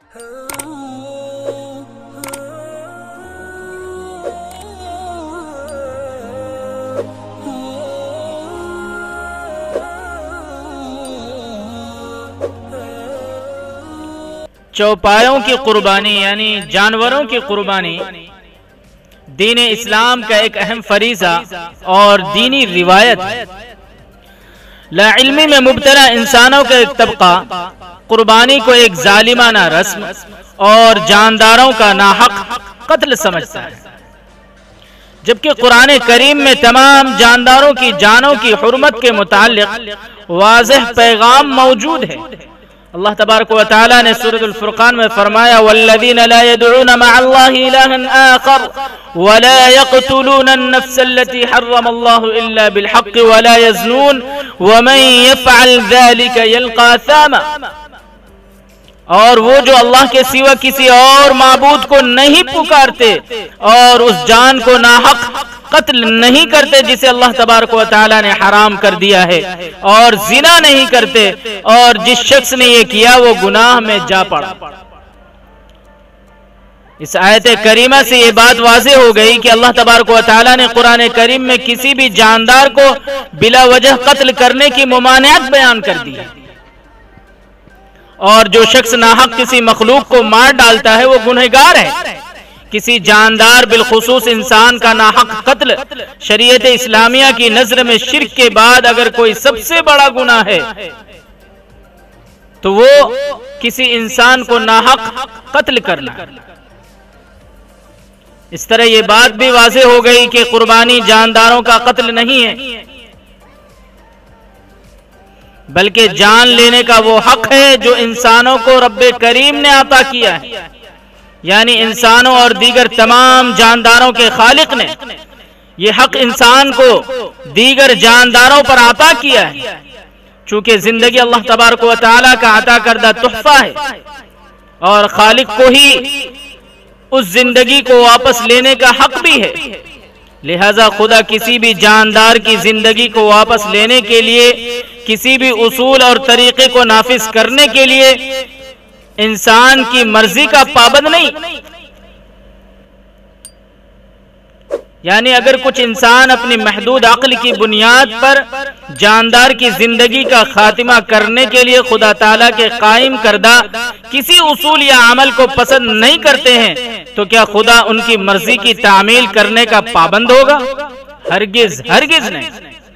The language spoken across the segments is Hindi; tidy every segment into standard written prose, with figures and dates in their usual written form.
चौपायों की कुर्बानी यानी जानवरों की कुर्बानी दीन इस्लाम का एक अहम फरीज़ा और दीनी रिवायत है। लाइल्मी में मुब्तला इंसानों का एक तबका कुर्बानी को एक जालिमाना रस्म और जानदारों का नाहक कत्ल समझता है, जबकि कुरान करीम में तमाम जानदारों की जानों की हुर्मत के मुताल्लिक वाज़ेह पैगाम मौजूद है। अल्लाह तबारक व तआला ने सूरतुल फुरकान में फरमाया, वल्लज़ीना ला यदऊना मअल्लाहि इलाहन आखर वला यक़्तुलूना अन-नफ्स अल्लती हर्रमल्लाहु इल्ला बिल-हक़्क़ि वला यज़नून वमन यफ़अल ज़ालिका यल्क़ा असामा। और वो जो अल्लाह के सिवा किसी और माबूद को नहीं पुकारते और उस जान को नाहक कत्ल नहीं करते जिसे अल्लाह तबारक व तआला ने हराम कर दिया है, और जिना नहीं करते, और जिस शख्स ने ये किया वो गुनाह में जा पड़ा। इस आयत करीमा से ये बात वाज़ेह हो गई कि अल्लाह तबारक व तआला ने कुरान करीम में किसी भी जानदार को बिला वजह कत्ल करने की मुमानियत बयान कर दी है, और जो शख्स नाहक किसी मखलूक को मार डालता है वो गुनहगार है। किसी जानदार बिलखुसूस इंसान का नाहक कत्ल शरीयत इस्लामिया की नजर में शिर्क के बाद अगर कोई सबसे बड़ा गुनाह है तो वो किसी इंसान को नाहक कत्ल करना है। इस तरह ये बात भी वाज़ेह हो गई कि कुर्बानी जानदारों का कत्ल नहीं है, बल्कि जान लेने का वो हक है जो इंसानों को रब्बे करीम ने अता किया है, यानी इंसानों और दीगर तमाम जानदारों के खालिक ने ये हक इंसान को दीगर जानदारों पर अता किया है। चूंकि जिंदगी अल्लाह तबारक व तआला का अता करदा तोहफा है और खालिक को ही उस जिंदगी को वापस लेने का हक भी है, लिहाजा खुदा किसी भी जानदार की जिंदगी को वापस लेने के लिए किसी भी उसूल और तरीके को नाफिज करने के लिए इंसान की मर्जी का पाबंद नहीं। यानी अगर कुछ इंसान अपनी महदूद अक्ल की बुनियाद पर जानदार की जिंदगी का खात्मा करने के लिए खुदा ताला के कायम करदा किसी उसूल या अमल को पसंद नहीं करते हैं, तो क्या खुदा उनकी मर्जी की तामील करने का पाबंद होगा? हरगिज हरगिज नहीं।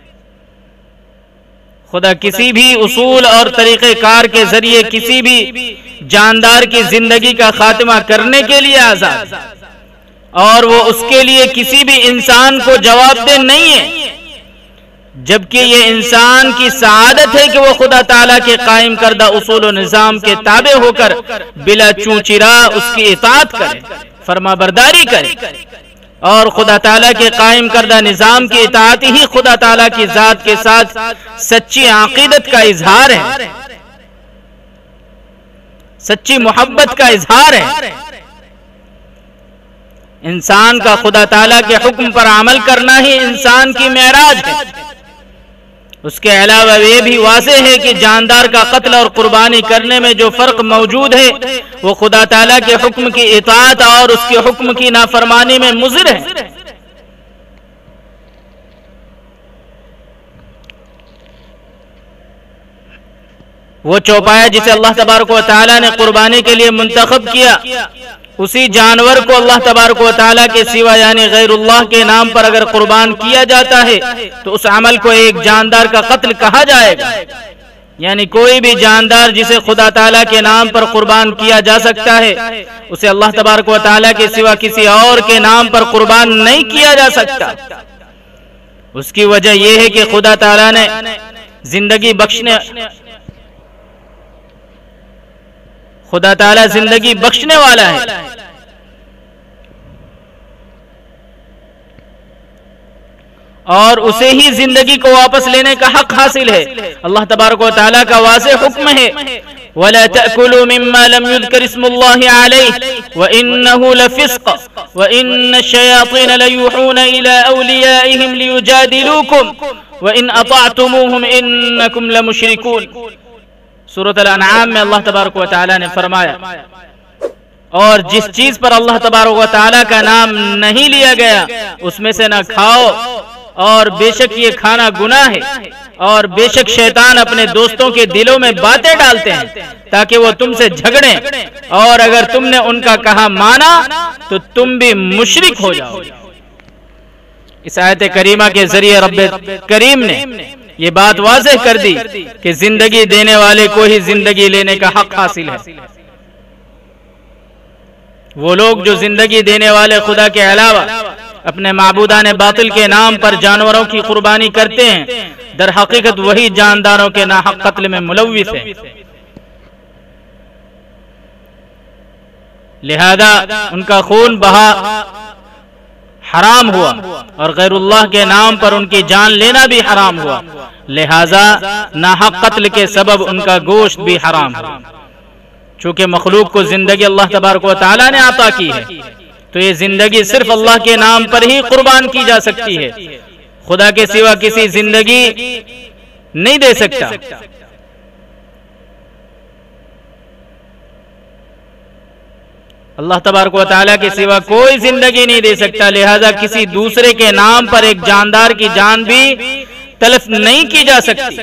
खुदा किसी भी उसूल और तरीक़ेकार के जरिए किसी भी जानदार की जिंदगी का खात्मा करने के लिए आजाद, और वो उसके लिए किसी भी इंसान को जवाबदेह नहीं है, जबकि ये इंसान की सआदत है कि वो खुदा ताला के कायम करदा उसूल और निज़ाम के ताबे होकर बिला चूचिरा उसकी इताअत करे, फरमाबरदारी करे, और खुदा ताला के कायम करदा निज़ाम की इताअत ही खुदा ताला की जात के साथ सच्ची अकीदत का इजहार है, सच्ची मोहब्बत का इजहार है। इंसान का खुदा ताला के हुक्म पर अमल करना ही इंसान की मेराज है। उसके अलावा ये भी वाज़ेह है कि जानदार का कत्ल और कुर्बानी करने में जो फर्क मौजूद है वो खुदा ताला के हुक्म की इताअत और उसके हुक्म की नाफरमानी में मुज़िर है। वो चौपाया जिसे अल्लाह तबारक व तआला ने कुर्बानी के लिए मुंतखब किया, उसी जानवर को अल्लाह तबारक व तआला के सिवा यानी गैरुल्लाह के नाम पर अगर कुर्बान किया जाता है तो उस अमल को एक जानदार का कत्ल कहा जाएगा। यानी कोई भी जानदार जिसे खुदा ताला के नाम पर कुर्बान किया जा सकता है उसे अल्लाह तबारक व तआला के सिवा किसी और के नाम पर कुर्बान नहीं किया जा सकता। उसकी वजह यह है कि खुदा ताला ने जिंदगी बख्शने खुदा ताला जिंदगी बख्शने वाला है, और उसे ही जिंदगी को वापस लेने का हक हासिल है। अल्लाह तबारक व तआला का वाज़ेह हुक्म है, वला तअकुलू मिम्मा लम युज़कर इस्मुल्लाहि अलैहि व इन्नहु लफिस्क व इन्नश-शयातीन लयूहूना इला औलियाइहिम लियुजादिलूकुम व इन अताअतुमूहुम इन्नकुम लमुशरिकून। सूरत अल-अनआम में अल्लाह तबारक व तआला ने फरमाया, और जिस चीज पर अल्लाह तबारक व तआला का नाम नहीं लिया गया उसमें से ना खाओ, और बेशक ये खाना गुनाह है, और बेशक शैतान अपने दोस्तों के दिलों में बातें डालते हैं ताकि वो तुमसे झगड़ें, और अगर तुमने उनका कहा माना तो तुम भी मुशरिक हो जाओ। इस आयत करीमा के जरिए रब्बे करीम ने ये बात वाज़ेह कर दी कि जिंदगी देने वाले को ही जिंदगी लेने का हक हासिल है। वो लोग जो जिंदगी देने वाले खुदा के अलावा अपने माबूदान बातिल के नाम पर जानवरों की कुर्बानी करते हैं, दर हकीकत वही जानदारों के नाहक कत्ल में मुलव्विस है। लिहाजा उनका खून बहा हराम हुआ और गैरुल्लाह के नाम पर उनकी जान लेना भी हराम हुआ। लिहाजा नाहक कत्ल के सबब उनका गोश्त भी हराम हुआ। चूंकि मखलूक को जिंदगी अल्लाह तबारक व तआला ने अता की है, तो ये जिंदगी सिर्फ अल्लाह के नाम पर ही कुर्बान की जा सकती है। खुदा के सिवा किसी जिंदगी नहीं दे सकता। अल्लाह तबारक व तआला के सिवा कोई जिंदगी नहीं दे सकता। लिहाजा किसी दूसरे के नाम पर एक जानदार की जान भी तलफ नहीं की जा सकती।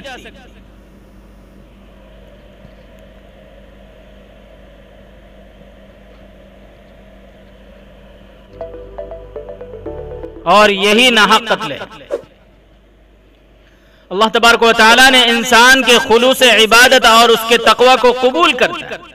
और यही नाहक कत्ल है। अल्लाह तबारक व तआला ने इंसान के खुलूस इबादत और उसके तकवा को कबूल करता है।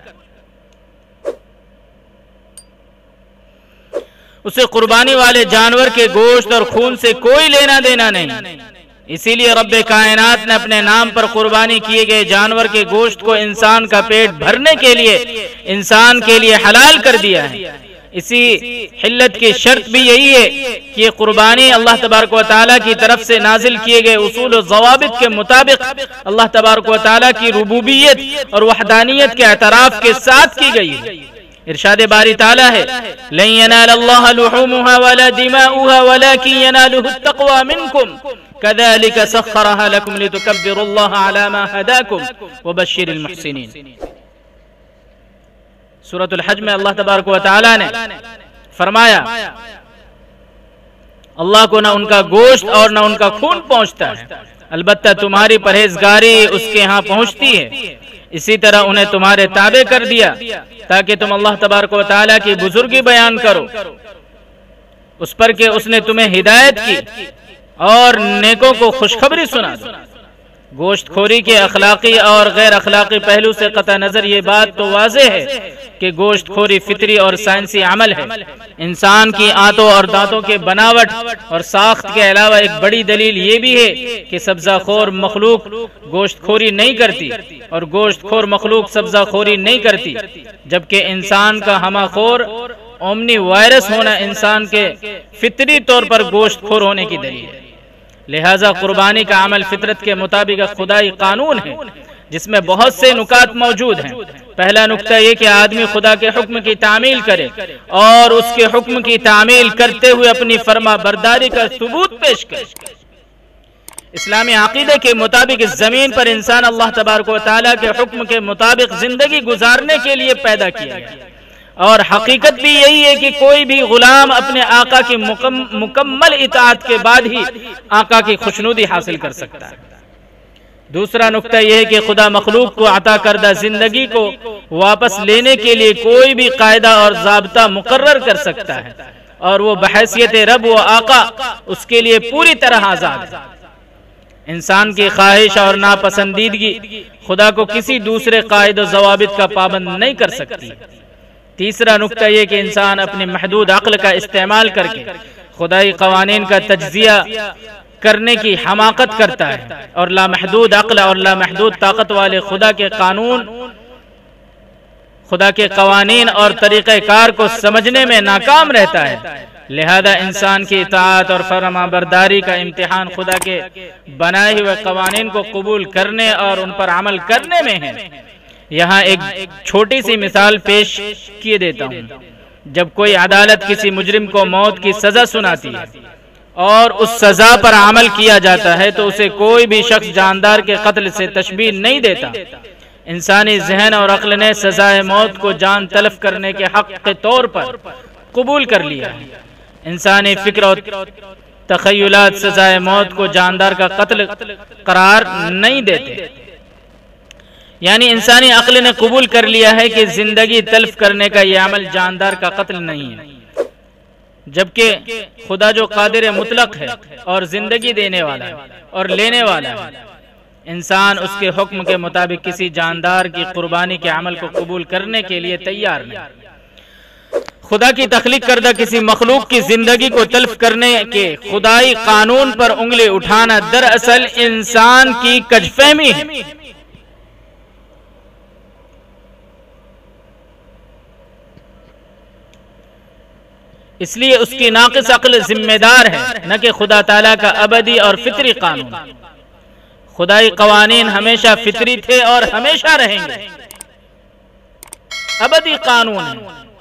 उसे कुर्बानी वाले जानवर के गोश्त और खून से कोई लेना देना नहीं। इसीलिए रब्बे कायनात ने अपने नाम पर कुर्बानी किए गए जानवर के गोश्त को इंसान का पेट भरने के लिए इंसान के लिए हलाल कर दिया है। इसी हिल्लत की शर्त भी यही है कि ये कुर्बानी अल्लाह तबारक व तआला की तरफ से नाजिल किए गए उसूल और ज़वाबित के मुताबिक अल्लाह तबारक व तआला की रुबूबियत और वहदानियत के एतराफ के साथ की गई है। इरशाद बारी ताला है, लन यनालल्लाह लुहूमुहा वला दिमाउहा वलाकिन यनालुहु तक़वा मिनकुम कज़ालिका सख्खरहा लकुम लितुकब्बिरुल्लाह अला मा हदाकुम वबश्शिरिल मुहसिनीन। सूरतुल हज में अल्लाह तबारक व तआला ने फरमाया, अल्लाह को ना उनका गोश्त और ना उनका खून पहुंचता है, अलबत्ता तुम्हारी परहेजगारी उसके यहाँ पहुंचती है। इसी तरह उन्हें तुम्हारे ताबे कर दिया ताकि तुम अल्लाह तबारक व तआला की बुजुर्गी बयान करो, उस पर के उसने तुम्हें हिदायत की और नेकों को खुशखबरी सुना दो। गोश्तखोरी के अखलाकी और गैर अखलाकी पहलू से कतई नजर ये बात तो वाज़ेह है कि गोश्तखोरी फितरी और साइंसी अमल है। इंसान की आंतों और दांतों के बनावट और साख्त के अलावा एक बड़ी दलील ये भी है कि सब्जाखोर मखलूक गोश्तखोरी नहीं करती और गोश्तखोर मखलूक सब्जाखोरी नहीं करती, जबकि इंसान का हमाखोर ओमनी वायरस होना इंसान के फितरी तौर पर गोश्तखोर होने की दलील है। लिहाजा कुर्बानी का अमल फितरत के मुताबिक खुदाई कानून है जिसमें बहुत से नुकात मौजूद हैं। पहला नुक्ता ये कि आदमी खुदा के हुक्म की तामील करे और उसके हुक्म की तामील करते हुए अपनी फरमा बरदारी का सबूत पेश करे। इस्लामी अकीदे के मुताबिक इस जमीन पर इंसान अल्लाह तबारक व तआला के हुक्म के मुताबिक जिंदगी गुजारने के लिए पैदा किया गया और हकीकत भी यही है कि कोई भी गुलाम अपने आका की मुकम्मल इताअत के बाद ही आका की खुशनुदी हासिल कर सकता है। दूसरा नुक्ता यह है कि खुदा मखलूक को अता करदा जिंदगी को वापस लेने के लिए कोई भी कायदा और ज़ाब्ता मुकर्रर कर सकता है और वो बहैसियत रब व आका उसके लिए पूरी तरह आज़ाद है। इंसान की ख्वाहिश और नापसंदीदगी खुदा को किसी दूसरे कायदे ज़वाबित का पाबंद नहीं कर सकती। तीसरा नुक्ता यह कि इंसान अपने महदूद अक्ल का इस्तेमाल करके खुदाई कवानीन का तज्जिया करने की हमाकत करता है और लामहदूद अक्ल और लामहदूद ताकत वाले खुदा के कानून, खुदा के कवानीन और तरीक़ेकार को समझने में नाकाम रहता है। लिहाजा इंसान की इताअत और फरमाबरदारी का इम्तिहान खुदा के बनाए हुए कवानीन को कबूल करने और उन पर अमल करने में है। यहाँ एक छोटी सी मिसाल पेश किए देता हूँ। जब कोई अदालत किसी मुजरिम को मौत की सजा सुनाती है और उस सजा पर अमल किया जाता है तो उसे कोई भी शख्स जानदार के कत्ल से तशबीह नहीं देता। इंसानी जहन और अक्ल ने सजाए मौत को जान तलफ करने के हक के तौर पर कबूल कर लिया है। इंसानी फिक्र और तखय्युलात सजाए मौत को जानदार का कत्ल करार नहीं देते। यानी इंसानी अक्ल ने कबूल कर लिया है कि जिंदगी तल्फ करने का यह अमल जानदार का कत्ल नहीं है, जबकि खुदा जो कादिर मुतलक है और जिंदगी देने वाला है और लेने वाला है, इंसान उसके हुक्म के मुताबिक किसी जानदार की कुर्बानी के अमल को कबूल करने के लिए तैयार नहीं। खुदा की तख्लीक करदा किसी मखलूक की जिंदगी को तल्फ करने के खुदाई कानून पर उंगली उठाना दरअसल इंसान की कजफहमी है। इसलिए उसकी नाक़िस अक्ल जिम्मेदार है, न कि खुदा ताला का अबदी और फितरी कानून। खुदाई कवानीन हमेशा फितरी थे और हमेशा रहेंगे, अबदी कानून है।